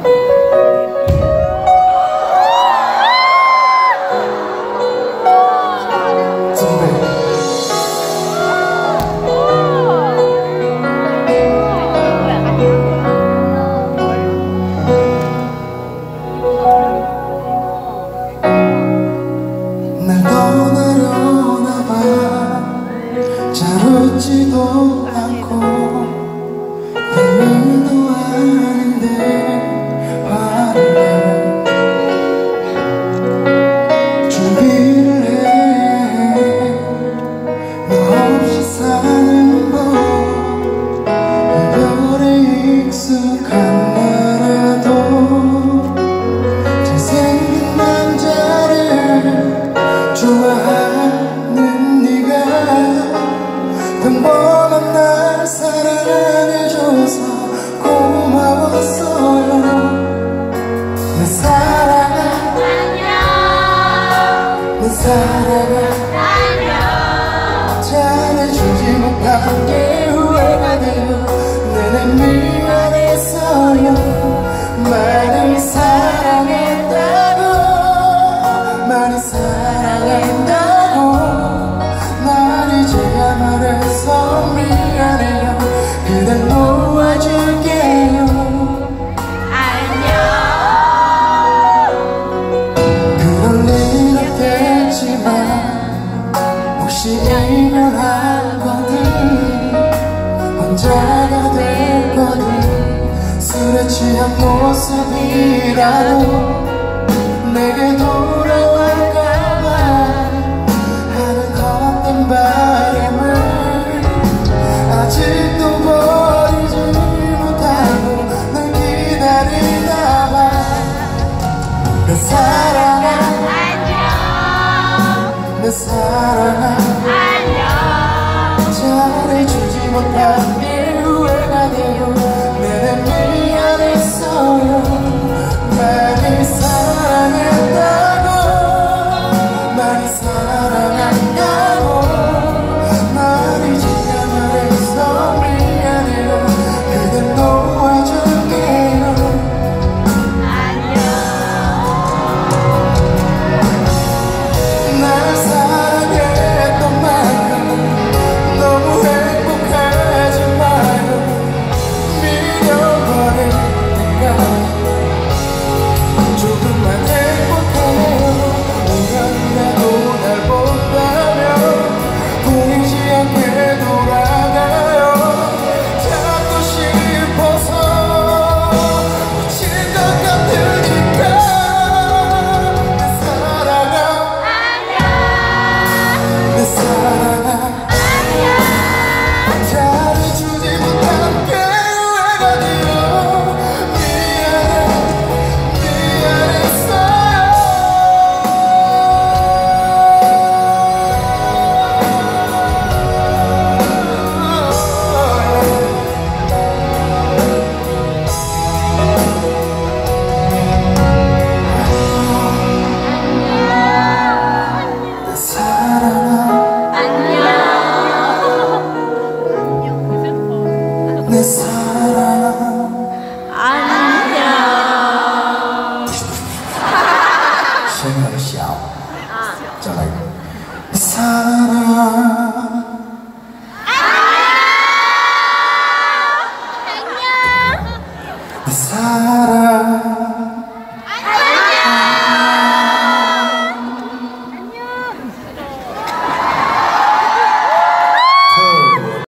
웃지도 않고 별일도 아닌데 화를 내 준비를 해 너 없이 사는 법 이별에 익숙한 나라도 잘생긴 남자를 좋아하는 네가 평범한 날 사랑해줘서 고마웠어요. 내 사랑아 안녕. 내 사랑아 안녕. 잘해주지 못한 게 후회가 돼요. 내내 미안했어요. 많이 사랑했다고 많이 사랑했다고 날 이제야 말해서 미안해요. 그댈 놓아줄게요. 안녕. 그럴 일 없겠지만 혹시 이별하거든 혼자가 됐거든 술에 취한 모습이라도 내게 돌아올까봐 하는 헛된 바람을 아직도 버리지 못하고 널 기다리나봐. 내 사랑아 안녕. 내 사랑아 안녕. 잘해주지 못한 게 후회가 돼요. 내내 미안했어요. 많이 사랑했다고 많이 사랑한다고 날 이제야 말해서 미안해요. 그댈 놓아줄게요. 안녕. 날 사랑했던 만큼 너무 행복하지 마요. 밀려버릴 때까지 조금만 행복해요. 오늘이라도 날 본다면 보이지 않게 돌아가요. 잡고 싶어서 미칠 것 같으니까. 내 사랑아 안녕. 내 사랑아 안녕. 잘해주지 못한 게 후회가 돼요. 내 사랑 안녕. 声很小再来내 사랑 안녕. 내 사랑